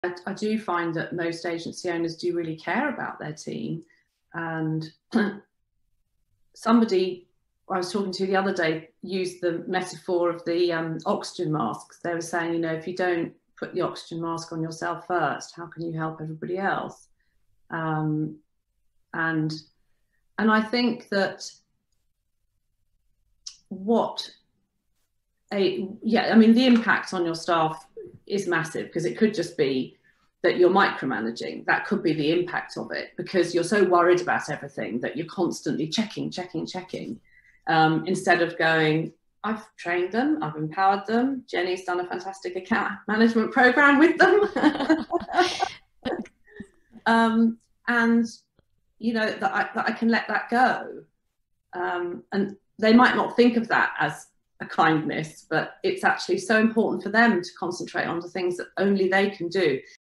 I do find that most agency owners do really care about their team. And somebody I was talking to the other day used the metaphor of the oxygen masks. They were saying, you know, if you don't put the oxygen mask on yourself first, how can you help everybody else? And I think that I mean, the impact on your staff is massive, because it could just be that you're micromanaging. That could be the impact of it, because you're so worried about everything that you're constantly checking, instead of going, I've trained them, I've empowered them, Jenny's done a fantastic account management program with them. And you know, that I can let that go. And they might not think of that as a kindness, but it's actually so important for them to concentrate on the things that only they can do.